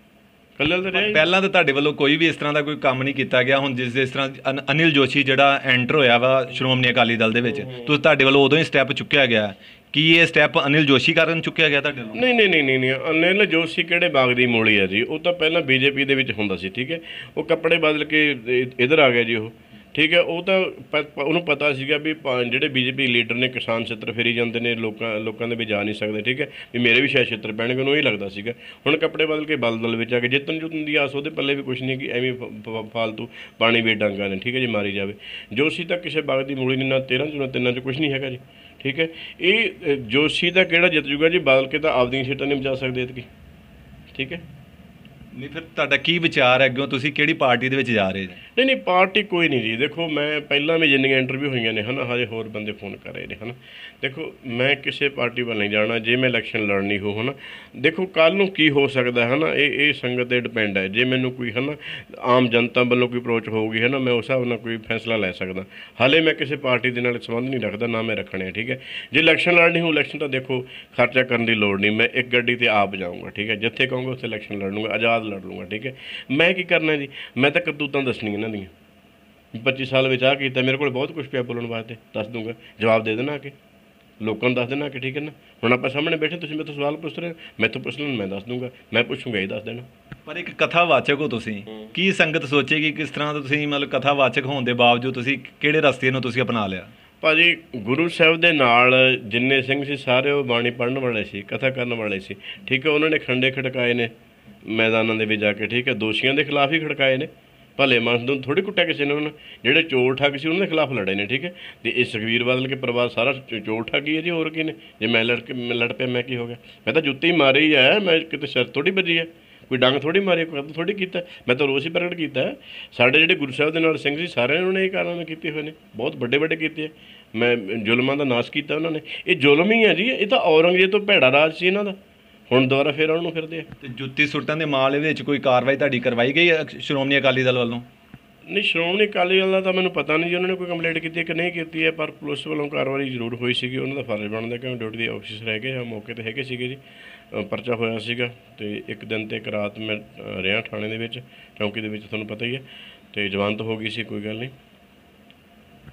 S2: ਪਹਿਲਾਂ ਤਾਂ ਤੁਹਾਡੇ ਵੱਲੋਂ ਕੋਈ ਵੀ ਇਸ ਤਰ੍ਹਾਂ ਦਾ ਕੋਈ ਕੰਮ ਨਹੀਂ ਕੀਤਾ ਗਿਆ। ਹੁਣ ਜਿਸ ਤਰ੍ਹਾਂ ਅਨਿਲ ਜੋਸ਼ੀ ਜਿਹੜਾ ਐਂਟਰ ਹੋਇਆ ਵਾ ਸ਼੍ਰੋਮਣੀ ਅਕਾਲੀ ਦਲ ਦੇ ਵਿੱਚ, ਤੁਸੀਂ ਤੁਹਾਡੇ ਵੱਲੋਂ ਉਦੋਂ ਹੀ ਸਟੈਪ ਚੁੱਕਿਆ ਗਿਆ। ਕੀ ਇਹ ਸਟੈਪ ਅਨਿਲ ਜੋਸ਼ੀ ਕਾਰਨ ਚੁੱਕਿਆ ਗਿਆ ਤੁਹਾਡੇ ਵੱਲੋਂ?
S1: ਨਹੀਂ। ਅਨਿਲ ਜੋਸ਼ੀ ਕਿਹੜੇ ਬਾਗ ਦੀ ਮੂਲੀ ਹੈ ਜੀ? ਉਹ ਤਾਂ ਪਹਿਲਾਂ BJP ਦੇ ਵਿੱਚ ਹੁੰਦਾ ਸੀ, ਠੀਕ ਹੈ। ਉਹ ਕੱਪੜੇ ਬਦਲ ਕੇ ਇੱਧਰ ਆ ਗਿਆ ਜੀ ਉਹ, ਠੀਕ ਹੈ। ਉਹ ਤਾਂ ਉਹਨੂੰ ਪਤਾ ਸੀਗਾ ਵੀ ਜਿਹੜੇ BJP ਲੀਡਰ ਨੇ ਕਿਸਾਨ ਛਿੱਤਰ ਫੇਰੀ ਜਾਂਦੇ ਨੇ, ਲੋਕਾਂ ਦੇ ਵੀ ਜਾ ਨਹੀਂ ਸਕਦੇ, ਠੀਕ ਹੈ, ਵੀ ਮੇਰੇ ਵੀ ਸ਼ਾਇਦ ਛਿੱਤਰ ਪੈਣਗੇ, ਉਹਨੂੰ ਇਹ ਲੱਗਦਾ ਸੀਗਾ। ਹੁਣ ਕੱਪੜੇ ਬਦਲ ਕੇ ਬਲਦਲ ਵਿੱਚ ਆ ਕੇ ਜਿੱਤਣ ਦੀ ਆਸ ਉਹਦੇ ਪੱਲੇ ਵੀ ਕੁਛ ਨਹੀਂ ਕਿ ਐਵੇਂ ਫਾਲਤੂ ਪਾਣੀ ਵੇ ਡਾਂਗਾ ਨੇ, ਠੀਕ ਹੈ ਜੀ, ਮਾਰੀ ਜਾਵੇ। ਜੋਸ਼ੀ ਤਾਂ ਕਿਸੇ ਬਾਗ ਦੀ ਮੂਲੀ ਨਹੀਂ, ਨਾ 13 ਚੋਂ ਨਾ 3 'ਚ ਕੁਛ ਨਹੀਂ ਹੈਗਾ ਜੀ, ਠੀਕ ਹੈ। ਇਹ ਜੋਸ਼ੀ ਦਾ ਕਿਹੜਾ ਜਿੱਤ ਜੂਗਾ ਜੀ? ਬਦਲ ਕੇ ਤਾਂ ਆਪਦੀਆਂ ਸੀਟਾਂ ਨਹੀਂ ਬਚਾ ਸਕਦੇ ਇਤਕੀ, ਠੀਕ ਹੈ।
S2: ਨਹੀਂ, ਫਿਰ ਤੁਹਾਡਾ ਕੀ ਵਿਚਾਰ ਹੈ ਅੱਗੋਂ? ਤੁਸੀਂ ਕਿਹੜੀ ਪਾਰਟੀ ਦੇ ਵਿੱਚ ਜਾ ਰਹੇ ਜੀ?
S1: ਨਹੀਂ ਪਾਰਟੀ ਕੋਈ ਨਹੀਂ ਜੀ। ਦੇਖੋ ਮੈਂ ਪਹਿਲਾਂ ਵੀ ਜਿੰਨੀਆਂ ਇੰਟਰਵਿਊ ਹੋਈਆਂ ਨੇ ਹੈ ਨਾ, ਹਜੇ ਹੋਰ ਬੰਦੇ ਫੋਨ ਕਰ ਰਹੇ ਨੇ ਹੈ ਨਾ। ਦੇਖੋ ਮੈਂ ਕਿਸੇ ਪਾਰਟੀ ਵੱਲ ਨਹੀਂ ਜਾਣਾ। ਜੇ ਮੈਂ ਇਲੈਕਸ਼ਨ ਲੜਨੀ ਹੋ ਹੈ ਨਾ, ਦੇਖੋ ਕੱਲ੍ਹ ਨੂੰ ਕੀ ਹੋ ਸਕਦਾ ਹੈ ਨਾ, ਇਹ ਸੰਗਤ 'ਤੇ ਡਿਪੈਂਡ ਹੈ। ਜੇ ਮੈਨੂੰ ਕੋਈ ਹੈ ਨਾ ਆਮ ਜਨਤਾ ਵੱਲੋਂ ਕੋਈ ਅਪਰੋਚ ਹੋਊਗੀ ਹੈ ਨਾ, ਮੈਂ ਉਸ ਹਿਸਾਬ ਨਾਲ ਕੋਈ ਫੈਸਲਾ ਲੈ ਸਕਦਾ। ਹਾਲੇ ਮੈਂ ਕਿਸੇ ਪਾਰਟੀ ਦੇ ਨਾਲ ਸੰਬੰਧ ਨਹੀਂ ਰੱਖਦਾ, ਨਾ ਮੈਂ ਰੱਖਣੇ, ਠੀਕ ਹੈ। ਜੇ ਇਲੈਕਸ਼ਨ ਲੜਨੀ ਹੋ, ਇਲੈਕਸ਼ਨ ਤਾਂ ਦੇਖੋ ਖਰਚਾ ਕਰਨ ਦੀ ਲੋੜ ਨਹੀਂ, ਮੈਂ ਇੱਕ ਗੱਡੀ 'ਤੇ ਆਪ ਜਾਊਂਗਾ, ਠੀਕ ਹੈ। ਜਿੱਥੇ ਕਹੂੰਗਾ ਉੱਥੇ ਇਲੈਕਸ਼ਨ ਲੜ ਲੂੰਗਾ, ਆਜ਼ਾਦ ਲੜ ਲੂੰਗਾ, ਠੀਕ ਹੈ। ਮੈਂ ਕੀ ਕਰਨਾ ਜੀ? ਮੈਂ ਤਾਂ ਕਰਤੂਤਾਂ ਦੱਸਣੀਆਂ ਇਹਨਾਂ ਦੀਆਂ। 25 ਸਾਲ ਵਿੱਚ ਆਹ ਕੀਤਾ, ਮੇਰੇ ਕੋਲ ਬਹੁਤ ਕੁਛ ਪਿਆ ਬੋਲਣ ਵਾਸਤੇ, ਦੱਸ ਦੂੰਗਾ, ਜਵਾਬ ਦੇ ਦੇਣਾ ਕਿ ਲੋਕਾਂ ਨੂੰ ਦੱਸ ਦੇਣਾ ਕਿ, ਠੀਕ ਹੈ ਨਾ। ਹੁਣ ਆਪਾਂ ਸਾਹਮਣੇ ਬੈਠੇ, ਤੁਸੀਂ ਮੇਰੇ ਤੋਂ ਸਵਾਲ ਪੁੱਛ ਰਹੇ ਹੋ, ਮੈਥੋਂ ਪੁੱਛ ਲੈਣ, ਮੈਂ ਦੱਸ ਦੂੰਗਾ, ਮੈਂ ਪੁੱਛੂੰਗਾ ਇਹ ਦੱਸ ਦੇਣਾ।
S2: ਪਰ ਇੱਕ ਕਥਾਵਾਚਕ ਹੋ ਤੁਸੀਂ, ਕੀ ਸੰਗਤ ਸੋਚੇਗੀ ਕਿਸ ਤਰ੍ਹਾਂ ਦਾ ਤੁਸੀਂ ਮਤਲਬ ਕਥਾਵਾਚਕ ਹੋਣ ਦੇ ਬਾਵਜੂਦ ਤੁਸੀਂ ਕਿਹੜੇ ਰਸਤੇ ਨੂੰ ਤੁਸੀਂ ਅਪਣਾ ਲਿਆ?
S1: ਭਾਜੀ ਗੁਰੂ ਸਾਹਿਬ ਦੇ ਨਾਲ ਜਿੰਨੇ ਸਿੰਘ ਸੀ ਸਾਰੇ ਉਹ ਬਾਣੀ ਪੜ੍ਹਨ ਵਾਲੇ ਸੀ, ਕਥਾ ਕਰਨ ਵਾਲੇ ਸੀ, ਠੀਕ ਹੈ। ਉਹਨਾਂ ਨੇ ਖੰਡੇ ਖੜਕਾਏ ਨੇ ਮੈਦਾਨਾਂ ਦੇ ਵਿੱਚ ਜਾ ਕੇ, ਠੀਕ ਹੈ। ਦੋਸ਼ੀਆਂ ਦੇ ਖਿਲਾਫ ਹੀ ਖੜਕਾਏ ਨੇ, ਭਲੇ ਮਾਨਸ ਨੂੰ ਥੋੜ੍ਹੀ ਕੁੱਟਿਆ ਕਿਸੇ ਨੇ। ਉਹਨਾਂ ਜਿਹੜੇ ਚੋਰ ਠੱਗ ਸੀ ਉਹਨਾਂ ਦੇ ਖਿਲਾਫ ਲੜੇ ਨੇ, ਠੀਕ ਹੈ। ਅਤੇ ਇਹ ਸੁਖਬੀਰ ਬਾਦਲ ਕੇ ਪਰਿਵਾਰ ਸਾਰਾ ਚੋਰ ਠੱਗ ਹੀ ਹੈ ਜੀ, ਹੋਰ ਕੀ ਨੇ? ਜੇ ਮੈਂ ਲੜ ਪਿਆ, ਮੈਂ ਕੀ ਹੋ ਗਿਆ? ਮੈਂ ਤਾਂ ਜੁੱਤੀ ਮਾਰੀ ਹੈ, ਮੈਂ ਕਿਤੇ ਸਿਰ ਥੋੜ੍ਹੀ ਵੱਜੀ ਹੈ, ਕੋਈ ਡੰਗ ਥੋੜ੍ਹੀ ਮਾਰੀ, ਕੋਈ ਕਤਲ ਥੋੜ੍ਹੀ ਕੀਤਾ। ਮੈਂ ਤਾਂ ਰੋਸ ਹੀ ਪ੍ਰਗਟ ਕੀਤਾ। ਸਾਡੇ ਜਿਹੜੇ ਗੁਰੂ ਸਾਹਿਬ ਦੇ ਨਾਲ ਸਿੰਘ ਸੀ ਸਾਰਿਆਂ ਨੇ ਇਹ ਕਾਰਨਾਮੇ ਕੀਤੇ ਹੋਏ ਨੇ, ਬਹੁਤ ਵੱਡੇ ਕੀਤੇ ਹੈ। ਮੈਂ ਜ਼ੁਲਮਾਂ ਦਾ ਨਾਸ਼ ਕੀਤਾ ਉਹਨਾਂ ਨੇ। ਇਹ ਜ਼ੁਲਮ ਹੀ ਹੈ ਜੀ, ਇਹ ਤਾਂ ਔਰੰਗਜ਼ੇਬ ਤੋਂ ਭੈੜਾ ਰਾਜ ਸੀ ਇਹਨਾਂ ਦਾ, ਹੁਣ ਦੁਬਾਰਾ ਫਿਰ ਆਉਣ ਨੂੰ ਫਿਰਦੇ ਆ।
S2: ਅਤੇ ਜੁੱਤੀ ਸੁੱਟਣ ਦੇ ਮਾਮਲੇ ਵਿੱਚ ਕੋਈ ਕਾਰਵਾਈ ਤੁਹਾਡੀ ਕਰਵਾਈ ਗਈ ਹੈ ਸ਼੍ਰੋਮਣੀ ਅਕਾਲੀ ਦਲ ਵੱਲੋਂ?
S1: ਨਹੀਂ ਸ਼੍ਰੋਮਣੀ ਅਕਾਲੀ ਦਲ ਦਾ ਤਾਂ ਮੈਨੂੰ ਪਤਾ ਨਹੀਂ ਜੀ ਉਹਨਾਂ ਨੇ ਕੋਈ ਕੰਪਲੇਂਟ ਕੀਤੀ ਹੈ ਕਿ ਨਹੀਂ ਕੀਤੀ ਹੈ, ਪਰ ਪੁਲਿਸ ਵੱਲੋਂ ਕਾਰਵਾਈ ਜ਼ਰੂਰ ਹੋਈ ਸੀਗੀ। ਉਹਨਾਂ ਦਾ ਫਰਜ਼ ਬਣਦਾ ਕਿ ਡਿਊਟੀ ਦੇ ਆਫਿਸਰ ਰਹਿ ਗਏ, ਮੌਕੇ 'ਤੇ ਹੈਗੇ ਸੀਗੇ ਜੀ। ਪਰਚਾ ਹੋਇਆ ਸੀਗਾ ਅਤੇ ਇੱਕ ਦਿਨ ਅਤੇ ਇੱਕ ਰਾਤ ਮੈਂ ਰਿਹਾ ਥਾਣੇ ਦੇ ਵਿੱਚ, ਚੌਂਕੀ ਦੇ ਵਿੱਚ, ਤੁਹਾਨੂੰ ਪਤਾ ਹੀ ਹੈ, ਅਤੇ ਜ਼ਮਾਨਤ ਹੋ ਗਈ ਸੀ, ਕੋਈ ਗੱਲ ਨਹੀਂ।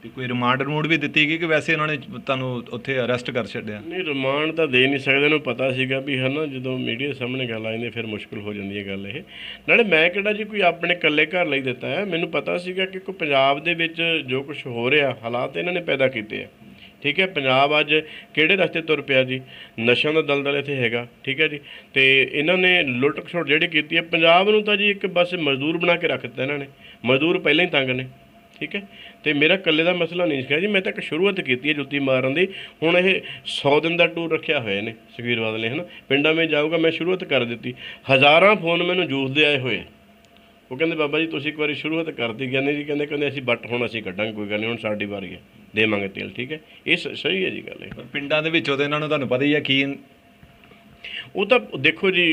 S2: ਤੇ ਕੋਈ ਰਿਮਾਂਡ ਵੀ ਦਿੱਤੀ ਗਈ ਕਿ ਵੈਸੇ ਉਹਨਾਂ ਨੇ ਤੁਹਾਨੂੰ ਉੱਥੇ ਅਰੈਸਟ ਕਰ ਛੱਡਿਆ?
S1: ਨਹੀਂ, ਰਿਮਾਂਡ ਤਾਂ ਦੇ ਨਹੀਂ ਸਕਦੇ, ਇਹਨੂੰ ਪਤਾ ਸੀਗਾ ਵੀ ਹੈ ਨਾ ਜਦੋਂ ਮੀਡੀਆ ਸਾਹਮਣੇ ਗੱਲ ਆ ਜਾਂਦੀ ਫਿਰ ਮੁਸ਼ਕਿਲ ਹੋ ਜਾਂਦੀ ਹੈ ਗੱਲ ਇਹ। ਨਾਲੇ ਮੈਂ ਕਿਹੜਾ ਜੀ ਕੋਈ ਆਪਣੇ ਇਕੱਲੇ ਘਰ ਲਈ ਦਿੱਤਾ ਹੈ, ਮੈਨੂੰ ਪਤਾ ਸੀਗਾ ਕਿ ਕੋਈ ਪੰਜਾਬ ਦੇ ਵਿੱਚ ਜੋ ਕੁਝ ਹੋ ਰਿਹਾ ਹਾਲਾਤ ਇਹਨਾਂ ਨੇ ਪੈਦਾ ਕੀਤੇ ਆ। ਠੀਕ ਹੈ, ਪੰਜਾਬ ਅੱਜ ਕਿਹੜੇ ਰਸਤੇ ਤੁਰ ਪਿਆ ਜੀ, ਨਸ਼ਿਆਂ ਦਾ ਦਲਦਲ ਇੱਥੇ ਹੈਗਾ। ਠੀਕ ਹੈ ਜੀ, ਤੇ ਇਹਨਾਂ ਨੇ ਲੁੱਟ ਖਸੁੱਟ ਜਿਹੜੀ ਕੀਤੀ ਹੈ ਪੰਜਾਬ ਨੂੰ ਤਾਂ ਜੀ ਇੱਕ ਬਸ ਮਜ਼ਦੂਰ ਬਣਾ ਕੇ ਰੱਖ ਦਿੱਤਾ ਇਹਨਾਂ ਨੇ। ਮਜ਼ਦੂਰ ਪਹਿਲਾਂ ਹੀ ਤੰਗ ਨੇ। ਠੀਕ ਹੈ, ਤੇ ਮੇਰਾ ਇਕੱਲੇ ਦਾ ਮਸਲਾ ਨਹੀਂ ਸੀਗਾ ਜੀ, ਮੈਂ ਤਾਂ ਇੱਕ ਸ਼ੁਰੂਆਤ ਕੀਤੀ ਹੈ ਜੁੱਤੀ ਮਾਰਨ ਦੀ। ਹੁਣ ਇਹ 100 ਦਿਨ ਦਾ ਟੂਰ ਰੱਖਿਆ ਹੋਇਆ ਨੇ ਸੁਖਬੀਰ ਬਾਦਲ ਨੇ, ਹੈ ਨਾ, ਪਿੰਡਾਂ ਵਿੱਚ ਜਾਊਗਾ। ਮੈਂ ਸ਼ੁਰੂਆਤ ਕਰ ਦਿੱਤੀ, ਹਜ਼ਾਰਾਂ ਫੋਨ ਮੈਨੂੰ ਜੂਸ ਦੇ ਆਏ ਹੋਏ। ਉਹ ਕਹਿੰਦੇ ਬਾਬਾ ਜੀ ਤੁਸੀਂ ਇੱਕ ਵਾਰੀ ਸ਼ੁਰੂਆਤ ਕਰਤੀ, ਕਹਿੰਦੇ ਜੀ ਕਹਿੰਦੇ ਅਸੀਂ ਬੱਟ ਹੁਣ ਅਸੀਂ ਕੱਢਾਂਗੇ, ਕੋਈ ਗੱਲ ਨਹੀਂ, ਹੁਣ ਸਾਡੀ ਵਾਰੀ ਹੈ, ਦੇਵਾਂਗੇ ਤੇਲ। ਠੀਕ ਹੈ, ਇਹ ਸਹੀ ਹੈ ਜੀ ਗੱਲ ਇਹ।
S2: ਪਿੰਡਾਂ ਦੇ ਵਿੱਚੋਂ ਤਾਂ ਇਹਨਾਂ ਨੂੰ ਤੁਹਾਨੂੰ ਪਤਾ ਹੀ ਹੈ ਕੀ।
S1: ਉਹ ਤਾਂ ਦੇਖੋ ਜੀ,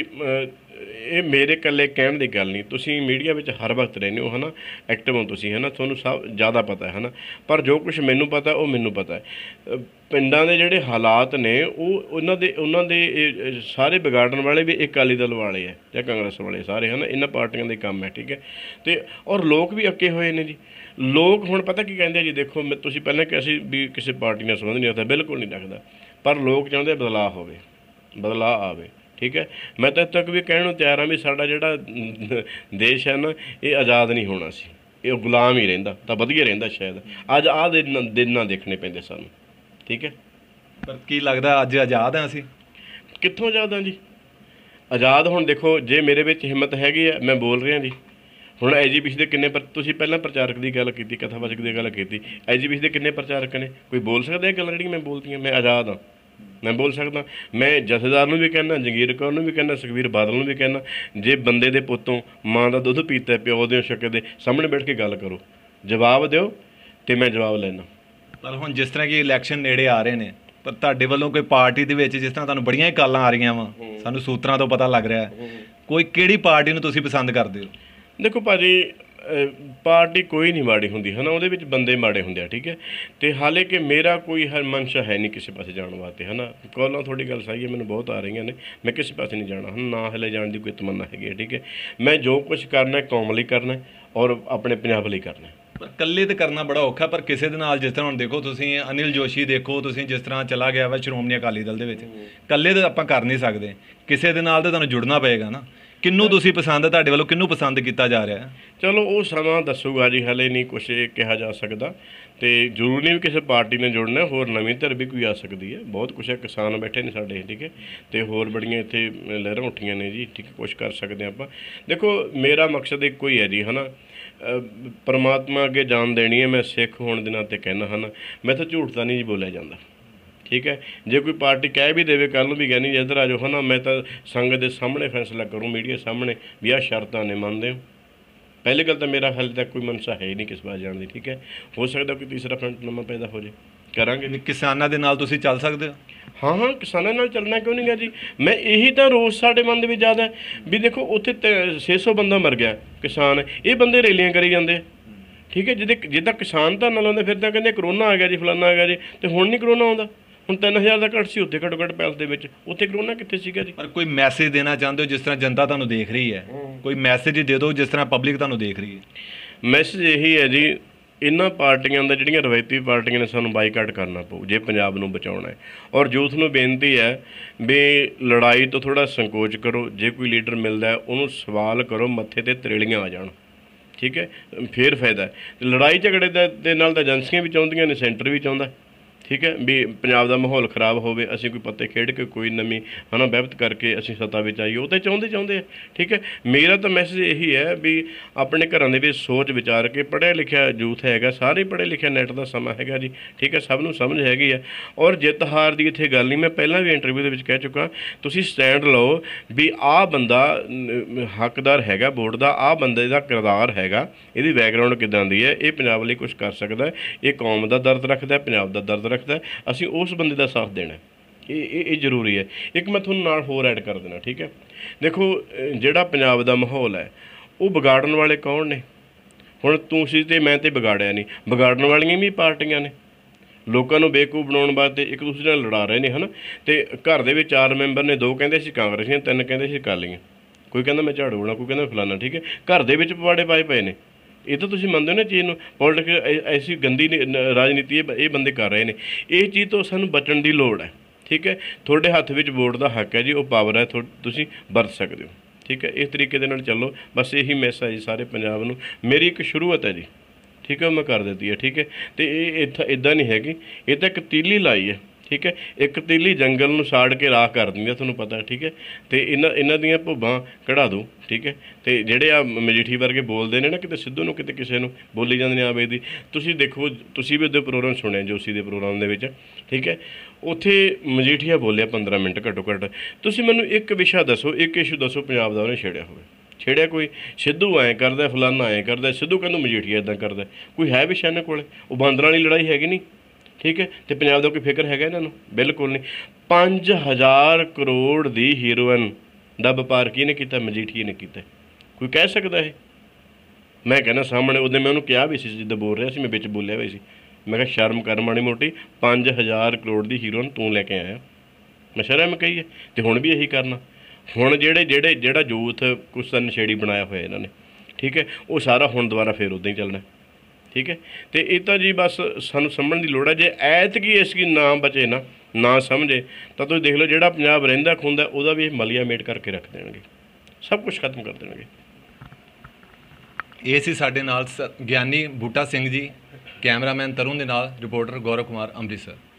S1: ਇਹ ਮੇਰੇ ਇਕੱਲੇ ਕਹਿਣ ਦੀ ਗੱਲ ਨਹੀਂ, ਤੁਸੀਂ ਮੀਡੀਆ ਵਿੱਚ ਹਰ ਵਕਤ ਰਹਿੰਦੇ ਹੋ, ਹੈ ਨਾ, ਐਕਟਿਵ ਹੋ ਤੁਸੀਂ, ਹੈ ਨਾ, ਤੁਹਾਨੂੰ ਸਭ ਜ਼ਿਆਦਾ ਪਤਾ ਹੈ ਨਾ। ਪਰ ਜੋ ਕੁਝ ਮੈਨੂੰ ਪਤਾ ਉਹ ਮੈਨੂੰ ਪਤਾ ਹੈ। ਪਿੰਡਾਂ ਦੇ ਜਿਹੜੇ ਹਾਲਾਤ ਨੇ ਉਹ ਉਹਨਾਂ ਦੇ ਇਹ ਸਾਰੇ ਵਿਗਾੜਨ ਵਾਲੇ ਵੀ ਅਕਾਲੀ ਦਲ ਵਾਲੇ ਹੈ ਜਾਂ ਕਾਂਗਰਸ ਵਾਲੇ ਸਾਰੇ, ਹੈ ਨਾ, ਇਹਨਾਂ ਪਾਰਟੀਆਂ ਦੇ ਕੰਮ ਹੈ। ਠੀਕ ਹੈ, ਤੇ ਔਰ ਲੋਕ ਵੀ ਅੱਕੇ ਹੋਏ ਨੇ ਜੀ। ਲੋਕ ਹੁਣ ਪਤਾ ਕੀ ਕਹਿੰਦੇ ਜੀ, ਦੇਖੋ ਤੁਸੀਂ ਪਹਿਲਾਂ ਕਿਹਾ ਸੀ ਵੀ ਕਿਸੇ ਪਾਰਟੀ ਨਾਲ ਸੰਬੰਧ ਨਹੀਂ ਰੱਖਦਾ, ਬਿਲਕੁਲ ਨਹੀਂ ਰੱਖਦਾ, ਪਰ ਲੋਕ ਚਾਹੁੰਦੇ ਬਦਲਾਅ ਹੋਵੇ, ਬਦਲਾਅ ਆਵੇ। ਠੀਕ ਹੈ, ਮੈਂ ਤਾਂ ਇੱਥੇ ਤੱਕ ਵੀ ਕਹਿਣ ਨੂੰ ਤਿਆਰ ਹਾਂ ਵੀ ਸਾਡਾ ਜਿਹੜਾ ਦੇਸ਼ ਹੈ ਨਾ ਇਹ ਆਜ਼ਾਦ ਨਹੀਂ ਹੋਣਾ ਸੀ, ਇਹ ਗੁਲਾਮ ਹੀ ਰਹਿੰਦਾ ਤਾਂ ਵਧੀਆ ਰਹਿੰਦਾ ਸ਼ਾਇਦ। ਅੱਜ ਆਹ ਦਿਨ ਨਾ ਦੇਖਣੇ ਪੈਂਦੇ ਸਾਨੂੰ। ਠੀਕ ਹੈ,
S2: ਪਰ ਕੀ ਲੱਗਦਾ ਅੱਜ ਆਜ਼ਾਦ ਹਾਂ ਅਸੀਂ?
S1: ਕਿੱਥੋਂ ਆਜ਼ਾਦ ਹਾਂ ਜੀ? ਆਜ਼ਾਦ ਹੁਣ ਦੇਖੋ, ਜੇ ਮੇਰੇ ਵਿੱਚ ਹਿੰਮਤ ਹੈਗੀ ਆ ਮੈਂ ਬੋਲ ਰਿਹਾ ਜੀ। ਹੁਣ ਐਜੀਪੀਸੀ ਦੇ ਕਿੰਨੇ ਤੁਸੀਂ ਪਹਿਲਾਂ ਪ੍ਰਚਾਰਕ ਦੀ ਗੱਲ ਕੀਤੀ, ਕਥਾਵਾਚਕ ਦੀ ਗੱਲ ਕੀਤੀ, ਐਜੀਪੀਸੀ ਦੇ ਕਿੰਨੇ ਪ੍ਰਚਾਰਕ ਨੇ? ਕੋਈ ਬੋਲ ਸਕਦਾ ਇਹ ਗੱਲਾਂ ਜਿਹੜੀਆਂ ਮੈਂ ਬੋਲਤੀਆਂ? ਮੈਂ ਆਜ਼ਾਦ ਹਾਂ, ਮੈਂ ਬੋਲ ਸਕਦਾ। ਮੈਂ ਜਥੇਦਾਰ ਨੂੰ ਵੀ ਕਹਿੰਦਾ, ਜੰਗੀਰ ਕੌਰ ਨੂੰ ਵੀ ਕਹਿੰਦਾ, ਸੁਖਬੀਰ ਬਾਦਲ ਨੂੰ ਵੀ ਕਹਿੰਦਾ, ਜੇ ਬੰਦੇ ਦੇ ਪੁੱਤੋਂ ਮਾਂ ਦਾ ਦੁੱਧ ਪੀਤਾ, ਪਿਓ ਦੇ ਛਕੇ ਦੇ ਸਾਹਮਣੇ ਬੈਠ ਕੇ ਗੱਲ ਕਰੋ, ਜਵਾਬ ਦਿਓ, ਤੇ ਮੈਂ ਜਵਾਬ ਲੈਣਾ।
S2: ਪਰ ਹੁਣ ਜਿਸ ਤਰ੍ਹਾਂ ਕਿ ਇਲੈਕਸ਼ਨ ਨੇੜੇ ਆ ਰਹੇ ਨੇ, ਪਰ ਤੁਹਾਡੇ ਵੱਲੋਂ ਕੋਈ ਪਾਰਟੀ ਦੇ ਵਿੱਚ ਜਿਸ ਤਰ੍ਹਾਂ ਤੁਹਾਨੂੰ ਬੜੀਆਂ ਹੀ ਕਾਲਾਂ ਆ ਰਹੀਆਂ ਵਾ, ਸਾਨੂੰ ਸੂਤਰਾਂ ਤੋਂ ਪਤਾ ਲੱਗ ਰਿਹਾ, ਕੋਈ ਕਿਹੜੀ ਪਾਰਟੀ ਨੂੰ ਤੁਸੀਂ ਪਸੰਦ ਕਰਦੇ ਹੋ?
S1: ਦੇਖੋ ਭਾਜੀ, ਪਾਰਟੀ ਕੋਈ ਨਹੀਂ ਮਾੜੀ ਹੁੰਦੀ, ਹੈ ਨਾ, ਉਹਦੇ ਵਿੱਚ ਬੰਦੇ ਮਾੜੇ ਹੁੰਦੇ ਆ। ਠੀਕ ਹੈ, ਤੇ ਹਾਲੇ ਕਿ ਮੇਰਾ ਕੋਈ ਮਨਸ਼ਾ ਹੈ ਨਹੀਂ ਕਿਸੇ ਪਾਸੇ ਜਾਣ ਵਾਸਤੇ, ਹੈ ਨਾ। ਕੋਲਾਂ ਤੁਹਾਡੀ ਗੱਲ ਸਹੀ ਹੈ, ਮੈਨੂੰ ਬਹੁਤ ਆ ਰਹੀਆਂ ਨੇ, ਮੈਂ ਕਿਸੇ ਪਾਸੇ ਨਹੀਂ ਜਾਣਾ, ਨਾ ਹਲੇ ਜਾਣ ਦੀ ਕੋਈ ਤਮੰਨਾ ਹੈਗੀ ਹੈ। ਠੀਕ ਹੈ, ਮੈਂ ਜੋ ਕੁਝ ਕਰਨਾ ਕੌਮ ਲਈ ਕਰਨਾ ਔਰ ਆਪਣੇ ਪੰਜਾਬ ਲਈ ਕਰਨਾ।
S2: ਪਰ ਇਕੱਲੇ ਤੇ ਕਰਨਾ ਬੜਾ ਔਖਾ, ਪਰ ਕਿਸੇ ਦੇ ਨਾਲ ਜਿਸ ਤਰ੍ਹਾਂ ਹੁਣ ਦੇਖੋ ਤੁਸੀਂ ਅਨਿਲ ਜੋਸ਼ੀ ਦੇਖੋ, ਤੁਸੀਂ ਜਿਸ ਤਰ੍ਹਾਂ ਚਲਾ ਗਿਆ ਵਾ ਸ਼੍ਰੋਮਣੀ ਅਕਾਲੀ ਦਲ ਦੇ ਵਿੱਚ, ਇਕੱਲੇ ਤਾਂ ਆਪਾਂ ਕਰ ਨਹੀਂ ਸਕਦੇ, ਕਿਸੇ ਦੇ ਨਾਲ ਤਾਂ ਤੁਹਾਨੂੰ ਜੁੜਨਾ ਪਏਗਾ ਨਾ। ਕਿਹਨੂੰ ਤੁਸੀਂ ਪਸੰਦ, ਤੁਹਾਡੇ ਵੱਲੋਂ ਕਿਹਨੂੰ ਪਸੰਦ ਕੀਤਾ ਜਾ ਰਿਹਾ?
S1: ਚਲੋ ਉਹ ਸਮਾਂ ਦੱਸੂਗਾ ਜੀ, ਹਲੇ ਨਹੀਂ ਕੁਛ ਕਿਹਾ ਜਾ ਸਕਦਾ। ਤੇ ਜ਼ਰੂਰੀ ਨਹੀਂ ਵੀ ਕਿਸੇ ਪਾਰਟੀ ਨੇ ਜੁੜਨਾ, ਹੋਰ ਨਵੀਂ ਧਿਰ ਵੀ ਕੋਈ ਆ ਸਕਦੀ ਹੈ, ਬਹੁਤ ਕੁਛ ਹੈ। ਕਿਸਾਨ ਬੈਠੇ ਨੇ ਸਾਡੇ, ਠੀਕ ਹੈ, ਤੇ ਹੋਰ ਬੜੀਆਂ ਇੱਥੇ ਲਹਿਰਾਂ ਉੱਠੀਆਂ ਨੇ ਜੀ। ਠੀਕ ਹੈ, ਕੁਛ ਕਰ ਸਕਦੇ ਆਪਾਂ। ਦੇਖੋ ਮੇਰਾ ਮਕਸਦ ਇੱਕੋ ਹੀ ਹੈ ਜੀ, ਹੈ ਨਾ, ਪਰਮਾਤਮਾ ਅੱਗੇ ਜਾਨ ਦੇਣੀ ਹੈ। ਮੈਂ ਸਿੱਖ ਹੋਣ ਦੇ ਨਾਤੇ ਕਹਿਣਾ, ਹੈ ਨਾ, ਮੈਂ ਤਾਂ ਝੂਠ ਤਾਂ ਨਹੀਂ ਜੀ ਬੋਲਿਆ ਜਾਂਦਾ। ਠੀਕ ਹੈ, ਜੇ ਕੋਈ ਪਾਰਟੀ ਕਹਿ ਵੀ ਦੇਵੇ ਕੱਲ੍ਹ ਨੂੰ ਵੀ ਕਹਿਣੀ ਇੱਧਰ ਆ ਜਾਓ, ਹੈ ਨਾ, ਮੈਂ ਤਾਂ ਸੰਗਤ ਦੇ ਸਾਹਮਣੇ ਫੈਸਲਾ ਕਰੂੰ, ਮੀਡੀਆ ਸਾਹਮਣੇ, ਵੀ ਆਹ ਸ਼ਰਤਾਂ ਨੇ, ਮੰਨਦੇ ਹੋ? ਪਹਿਲੀ ਗੱਲ ਤਾਂ ਮੇਰਾ ਹਾਲੇ ਤੱਕ ਕੋਈ ਮਨਸ਼ਾ ਹੈ ਹੀ ਨਹੀਂ ਕਿਸ ਪਾਸ ਜਾਣ ਦੀ। ਠੀਕ ਹੈ, ਹੋ ਸਕਦਾ ਕੋਈ ਤੀਸਰਾ ਫਰੰਟ ਨਵਾਂ ਪੈਦਾ ਹੋ ਜੇ, ਕਰਾਂਗੇ।
S2: ਕਿਸਾਨਾਂ ਦੇ ਨਾਲ ਤੁਸੀਂ ਚੱਲ ਸਕਦੇ ਹੋ?
S1: ਹਾਂ ਹਾਂ, ਕਿਸਾਨਾਂ ਨਾਲ ਚੱਲਣਾ ਕਿਉਂ ਨਹੀਂ ਗਾ ਜੀ। ਮੈਂ ਇਹੀ ਤਾਂ ਰੋਸ ਸਾਡੇ ਮਨ ਦੇ ਵਿੱਚ ਜ਼ਿਆਦਾ ਵੀ ਦੇਖੋ ਉੱਥੇ 600 ਬੰਦਾ ਮਰ ਗਿਆ ਕਿਸਾਨ, ਇਹ ਬੰਦੇ ਰੈਲੀਆਂ ਕਰੀ ਜਾਂਦੇ। ਠੀਕ ਹੈ, ਜਿੱਦਾਂ ਕਿਸਾਨ ਤਾਂ ਨਾਲ ਲਾਉਂਦੇ ਫਿਰ ਤਾਂ ਕਹਿੰਦੇ ਕਰੋਨਾ ਆ ਗਿਆ ਜੀ, ਫਲਾਨਾ ਆ ਗਿਆ ਜੀ, ਤੇ ਹੁਣ ਨਹੀਂ ਕਰੋਨਾ ਆਉਂਦਾ। ਹੁਣ 3000 ਦਾ ਘੱਟ ਸੀ ਉੱਥੇ, ਘੱਟੋ ਘੱਟ ਪੈਲਸ ਦੇ ਵਿੱਚ, ਉੱਥੇ ਕਰੋਨਾ ਕਿੱਥੇ ਸੀਗਾ ਜੀ?
S2: ਪਰ ਕੋਈ ਮੈਸੇਜ ਦੇਣਾ ਚਾਹੁੰਦੇ ਹੋ, ਜਿਸ ਤਰ੍ਹਾਂ ਜਨਤਾ ਤੁਹਾਨੂੰ ਦੇਖ ਰਹੀ ਹੈ, ਕੋਈ ਮੈਸੇਜ ਦੇ ਦਿਓ ਜਿਸ ਤਰ੍ਹਾਂ ਪਬਲਿਕ ਤੁਹਾਨੂੰ ਦੇਖ ਰਹੀ ਹੈ।
S1: ਮੈਸੇਜ ਇਹੀ ਹੈ ਜੀ, ਇਹਨਾਂ ਪਾਰਟੀਆਂ ਦਾ ਜਿਹੜੀਆਂ ਰਵਾਇਤੀ ਪਾਰਟੀਆਂ ਨੇ ਸਾਨੂੰ ਬਾਈਕਾਟ ਕਰਨਾ ਪਊ ਜੇ ਪੰਜਾਬ ਨੂੰ ਬਚਾਉਣਾ ਹੈ। ਔਰ ਯੂਥ ਨੂੰ ਬੇਨਤੀ ਹੈ ਵੀ ਲੜਾਈ ਤੋਂ ਥੋੜ੍ਹਾ ਸੰਕੋਚ ਕਰੋ। ਜੇ ਕੋਈ ਲੀਡਰ ਮਿਲਦਾ ਉਹਨੂੰ ਸਵਾਲ ਕਰੋ, ਮੱਥੇ 'ਤੇ ਤਰੇਲੀਆਂ ਆ ਜਾਣ। ਠੀਕ ਹੈ, ਫੇਰ ਫਾਇਦਾ ਹੈ। ਲੜਾਈ ਝਗੜੇ ਦੇ ਨਾਲ ਤਾਂ ਏਜੰਸੀਆਂ ਵੀ ਚਾਹੁੰਦੀਆਂ ਨੇ, ਸੈਂਟਰ ਵੀ ਚਾਹੁੰਦਾ। ਠੀਕ ਹੈ, ਵੀ ਪੰਜਾਬ ਦਾ ਮਾਹੌਲ ਖਰਾਬ ਹੋਵੇ, ਅਸੀਂ ਕੋਈ ਪੱਤੇ ਖੇਡ ਕੇ ਕੋਈ ਨਵੀਂ, ਹੈ ਨਾ, ਵਹਿਬਤ ਕਰਕੇ ਅਸੀਂ ਸੱਤਾ ਵਿੱਚ ਆਈਏ, ਉਹ ਤਾਂ ਚਾਹੁੰਦੇ ਆ। ਠੀਕ ਹੈ, ਮੇਰਾ ਤਾਂ ਮੈਸੇਜ ਇਹੀ ਹੈ ਵੀ ਆਪਣੇ ਘਰਾਂ ਦੇ ਵਿੱਚ ਸੋਚ ਵਿਚਾਰ ਕੇ, ਪੜ੍ਹਿਆ ਲਿਖਿਆ ਯੂਥ ਹੈਗਾ, ਸਾਰੇ ਪੜ੍ਹੇ ਲਿਖਿਆ, ਨੈੱਟ ਦਾ ਸਮਾਂ ਹੈਗਾ ਜੀ। ਠੀਕ ਹੈ, ਸਭ ਨੂੰ ਸਮਝ ਹੈਗੀ ਹੈ। ਔਰ ਜਿੱਤ ਹਾਰ ਦੀ ਇੱਥੇ ਗੱਲ ਨਹੀਂ, ਮੈਂ ਪਹਿਲਾਂ ਵੀ ਇੰਟਰਵਿਊ ਦੇ ਵਿੱਚ ਕਹਿ ਚੁੱਕਾ, ਤੁਸੀਂ ਸਟੈਂਡ ਲਓ ਵੀ ਆਹ ਬੰਦਾ ਹੱਕਦਾਰ ਹੈਗਾ ਵੋਟ ਦਾ, ਆਹ ਬੰਦੇ ਦਾ ਕਿਰਦਾਰ ਹੈਗਾ, ਇਹਦੀ ਬੈਕਗਰਾਊਂਡ ਕਿੱਦਾਂ ਦੀ ਹੈ, ਇਹ ਪੰਜਾਬ ਲਈ ਕੁਛ ਕਰ ਸਕਦਾ, ਇਹ ਕੌਮ ਦਾ ਦਰਦ ਰੱਖਦਾ, ਪੰਜਾਬ ਦਾ ਦਰਦ ਰੱਖਦਾ, ਅਸੀਂ ਉਸ ਬੰਦੇ ਦਾ ਸਾਥ ਦੇਣਾ। ਇਹ ਜ਼ਰੂਰੀ ਹੈ। ਇੱਕ ਮੈਂ ਤੁਹਾਨੂੰ ਨਾਲ ਹੋਰ ਐਡ ਕਰ ਦੇਣਾ। ਠੀਕ ਹੈ, ਦੇਖੋ ਜਿਹੜਾ ਪੰਜਾਬ ਦਾ ਮਾਹੌਲ ਹੈ ਉਹ ਵਿਗਾੜਨ ਵਾਲੇ ਕੌਣ ਨੇ? ਹੁਣ ਤੁਸੀਂ ਤੇ ਮੈਂ ਤੇ ਵਿਗਾੜਿਆ ਨਹੀਂ, ਵਿਗਾੜਨ ਵਾਲੀਆਂ ਵੀ ਪਾਰਟੀਆਂ ਨੇ। ਲੋਕਾਂ ਨੂੰ ਬੇਵਕੂਫ ਬਣਾਉਣ ਵਾਸਤੇ ਇੱਕ ਦੂਸਰੇ ਨਾਲ ਲੜਾ ਰਹੇ ਨੇ, ਹੈ ਨਾ। ਤੇ ਘਰ ਦੇ ਵਿੱਚ 4 ਮੈਂਬਰ ਨੇ, 2 ਕਹਿੰਦੇ ਸੀ ਕਾਂਗਰਸੀਆਂ, 3 ਕਹਿੰਦੇ ਸੀ ਅਕਾਲੀਆਂ, ਕੋਈ ਕਹਿੰਦਾ ਮੈਂ ਝਾੜੂ ਵਾਲਾ, ਕੋਈ ਕਹਿੰਦਾ ਫਲਾਨਾ। ਠੀਕ ਹੈ, ਘਰ ਦੇ ਵਿੱਚ ਪਵਾੜੇ ਪਾਏ ਪਏ ਨੇ। ਇਹ ਤਾਂ ਤੁਸੀਂ ਮੰਨਦੇ ਹੋ ਨਾ ਚੀਜ਼ ਨੂੰ। ਪੋਲੀਟਿਕਸ ਐਸੀ ਗੰਦੀ ਰਾਜਨੀਤੀ ਇਹ ਬੰਦੇ ਕਰ ਰਹੇ ਨੇ। ਇਹ ਚੀਜ਼ ਤੋਂ ਸਾਨੂੰ ਬਚਣ ਦੀ ਲੋੜ ਹੈ। ਠੀਕ ਹੈ, ਤੁਹਾਡੇ ਹੱਥ ਵਿੱਚ ਵੋਟ ਦਾ ਹੱਕ ਹੈ ਜੀ, ਉਹ ਪਾਵਰ ਹੈ, ਤੁਸੀਂ ਵਰਤ ਸਕਦੇ ਹੋ। ਠੀਕ ਹੈ, ਇਸ ਤਰੀਕੇ ਦੇ ਨਾਲ ਚੱਲੋ। ਬਸ ਇਹੀ ਮੈਸੇਜ ਸਾਰੇ ਪੰਜਾਬ ਨੂੰ। ਮੇਰੀ ਇੱਕ ਸ਼ੁਰੂਆਤ ਹੈ ਜੀ, ਠੀਕ ਹੈ, ਮੈਂ ਕਰ ਦਿੱਤੀ ਹੈ। ਠੀਕ ਹੈ, ਅਤੇ ਇਹ ਇੱਦਾਂ ਨਹੀਂ ਹੈਗੀ, ਇਹ ਤਾਂ ਇੱਕ ਤੀਲੀ ਲਾਈ ਹੈ। ਠੀਕ ਹੈ, ਇੱਕ ਤੀਲੀ ਜੰਗਲ ਨੂੰ ਸਾੜ ਕੇ ਰਾਖ ਕਰ ਦਿੰਦੀ ਆ, ਤੁਹਾਨੂੰ ਪਤਾ। ਠੀਕ ਹੈ, ਅਤੇ ਇਹਨਾਂ ਦੀਆਂ ਭੁੱਬਾਂ ਕਢਾ ਦਿਓ। ਠੀਕ ਹੈ, ਅਤੇ ਜਿਹੜੇ ਆ ਮਜੀਠੀ ਵਰਗੇ ਬੋਲਦੇ ਨੇ ਨਾ, ਕਿਤੇ ਸਿੱਧੂ ਨੂੰ ਕਿਤੇ ਕਿਸੇ ਨੂੰ ਬੋਲੀ ਜਾਂਦੇ ਨੇ ਆਵੇ ਦੀ। ਤੁਸੀਂ ਦੇਖੋ, ਤੁਸੀਂ ਵੀ ਉਹਦੇ ਪ੍ਰੋਗਰਾਮ ਸੁਣਿਆ ਜੋਸ਼ੀ ਦੇ ਪ੍ਰੋਗਰਾਮ ਦੇ ਵਿੱਚ। ਠੀਕ ਹੈ, ਉੱਥੇ ਮਜੀਠੀਆ ਬੋਲਿਆ 15 ਮਿੰਟ ਘੱਟੋ ਘੱਟ। ਤੁਸੀਂ ਮੈਨੂੰ ਇੱਕ ਵਿਸ਼ਾ ਦੱਸੋ, ਇੱਕ ਇਸ਼ੂ ਦੱਸੋ ਪੰਜਾਬ ਦਾ ਉਹਨੇ ਛੇੜਿਆ ਹੋਵੇ। ਛੇੜਿਆ ਕੋਈ? ਸਿੱਧੂ ਐਂ ਕਰਦਾ, ਫਲਾਨਾ ਐਂ ਕਰਦਾ, ਸਿੱਧੂ ਕਹਿੰਦਾ ਮਜੀਠੀਆ ਇੱਦਾਂ ਕਰਦਾ। ਕੋਈ ਹੈ ਵਿਸ਼ਾ ਇਹਨਾਂ ਕੋਲ? ਉਹ ਬਾਂਦਰਾਂ ਵਾਲੀ ਲੜਾਈ ਹੈਗੀ ਨਹੀਂ। ਠੀਕ ਹੈ, ਅਤੇ ਪੰਜਾਬ ਦਾ ਕੋਈ ਫਿਕਰ ਹੈਗਾ ਇਹਨਾਂ ਨੂੰ? ਬਿਲਕੁਲ ਨਹੀਂ। 5000 ਕਰੋੜ ਦੀ ਹੀਰੋਇਨ ਦਾ ਵਪਾਰ ਕਿਹਨੇ ਕੀਤਾ? ਮਜੀਠੀਏ ਨੇ ਕੀਤਾ। ਕੋਈ ਕਹਿ ਸਕਦਾ ਇਹ? ਮੈਂ ਕਹਿੰਦਾ ਸਾਹਮਣੇ ਉਹਦੇ ਮੈਂ ਉਹਨੂੰ ਕਿਹਾ ਵੀ ਸੀ, ਜਿੱਦਾਂ ਬੋਲ ਰਿਹਾ ਸੀ, ਮੈਂ ਵਿੱਚ ਬੋਲਿਆ ਵੀ ਸੀ। ਮੈਂ ਕਿਹਾ ਸ਼ਰਮ ਕਰ ਮਾੜੀ ਮੋਟੀ, 5000 ਕਰੋੜ ਦੀ ਹੀਰੋਇਨ ਤੂੰ ਲੈ ਕੇ ਆਇਆ। ਮੈਂ ਸ਼ਰਮ ਕਹੀ ਹੈ, ਅਤੇ ਹੁਣ ਵੀ ਇਹੀ ਕਰਨਾ। ਹੁਣ ਜਿਹੜਾ ਯੂਥ ਕੁਛ ਤਾਂ ਨਸ਼ੇੜੀ ਬਣਾਇਆ ਹੋਇਆ ਇਹਨਾਂ ਨੇ। ਠੀਕ ਹੈ, ਉਹ ਸਾਰਾ ਹੁਣ ਦੁਬਾਰਾ ਫਿਰ ਉੱਦਾਂ ਹੀ ਚੱਲਣਾ। ਠੀਕ ਹੈ, ਅਤੇ ਇਹ ਤਾਂ ਜੀ ਬਸ ਸਾਨੂੰ ਸਮਝਣ ਦੀ ਲੋੜ ਹੈ। ਜੇ ਐਤਕੀ ਇਸਕੀ ਨਾ ਬਚੇ ਨਾ ਸਮਝੇ, ਤਾਂ ਤੁਸੀਂ ਦੇਖ ਲਓ ਜਿਹੜਾ ਪੰਜਾਬ ਰਹਿੰਦਾ ਖੁੰਦਾ ਉਹਦਾ ਵੀ ਇਹ ਮਲੀਆ ਮੇਟ ਕਰਕੇ ਰੱਖ ਦੇਣਗੇ, ਸਭ ਕੁਝ ਖਤਮ ਕਰ ਦੇਣਗੇ।
S2: ਇਹ ਸੀ ਸਾਡੇ ਨਾਲ ਗਿਆਨੀ ਬੂਟਾ ਸਿੰਘ ਜੀ, ਕੈਮਰਾਮੈਨ ਤਰੁਣ ਦੇ ਨਾਲ ਰਿਪੋਰਟਰ ਗੌਰਵ ਕੁਮਾਰ, ਅੰਮ੍ਰਿਤਸਰ।